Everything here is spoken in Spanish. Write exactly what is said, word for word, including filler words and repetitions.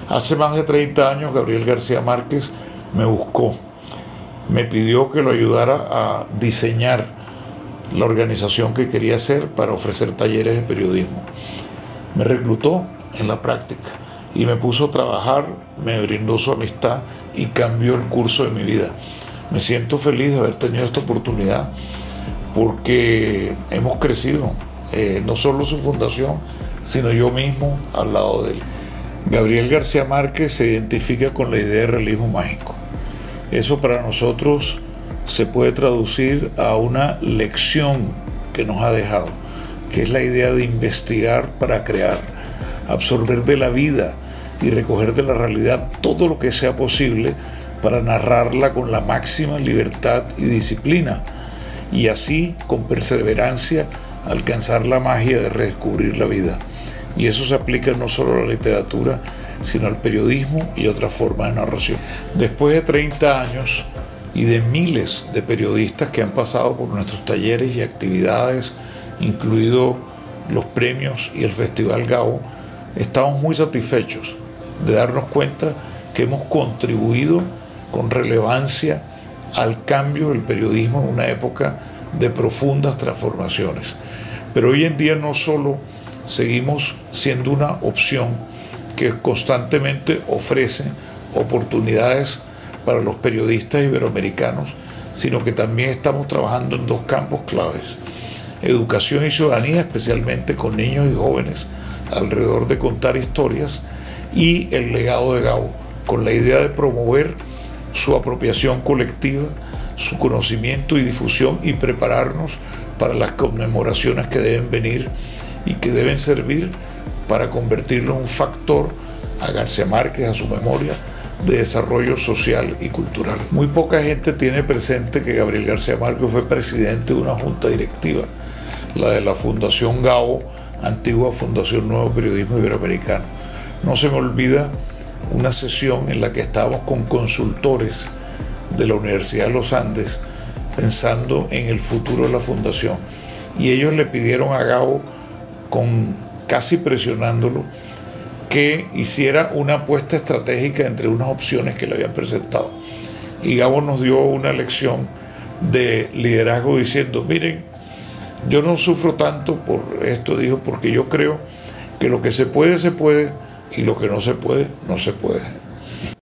Hace más de treinta años Gabriel García Márquez me buscó, me pidió que lo ayudara a diseñar la organización que quería hacer para ofrecer talleres de periodismo. Me reclutó en la práctica y me puso a trabajar, me brindó su amistad y cambió el curso de mi vida. Me siento feliz de haber tenido esta oportunidad porque hemos crecido, eh, no solo su fundación, sino yo mismo al lado de él. Gabriel García Márquez se identifica con la idea de realismo mágico. Eso para nosotros se puede traducir a una lección que nos ha dejado, que es la idea de investigar para crear, absorber de la vida y recoger de la realidad todo lo que sea posible para narrarla con la máxima libertad y disciplina, y así, con perseverancia, alcanzar la magia de redescubrir la vida. Y eso se aplica no solo a la literatura, sino al periodismo y otras formas de narración. Después de treinta años y de miles de periodistas que han pasado por nuestros talleres y actividades, incluidos los premios y el Festival Gabo, estamos muy satisfechos de darnos cuenta que hemos contribuido con relevancia al cambio del periodismo en una época de profundas transformaciones. Pero hoy en día no solo seguimos siendo una opción que constantemente ofrece oportunidades para los periodistas iberoamericanos, sino que también estamos trabajando en dos campos claves: educación y ciudadanía, especialmente con niños y jóvenes alrededor de contar historias, y el legado de Gabo, con la idea de promover su apropiación colectiva, su conocimiento y difusión, y prepararnos para las conmemoraciones que deben venir y que deben servir para convertirlo en un factor a García Márquez, a su memoria, de desarrollo social y cultural. Muy poca gente tiene presente que Gabriel García Márquez fue presidente de una junta directiva, la de la Fundación Gabo, antigua Fundación Nuevo Periodismo Iberoamericano. No se me olvida una sesión en la que estábamos con consultores de la Universidad de los Andes pensando en el futuro de la fundación, y ellos le pidieron a Gabo, con casi presionándolo, que hiciera una apuesta estratégica entre unas opciones que le habían presentado. Y Gabo nos dio una lección de liderazgo diciendo: miren, yo no sufro tanto por esto, dijo, porque yo creo que lo que se puede, se puede, y lo que no se puede, no se puede.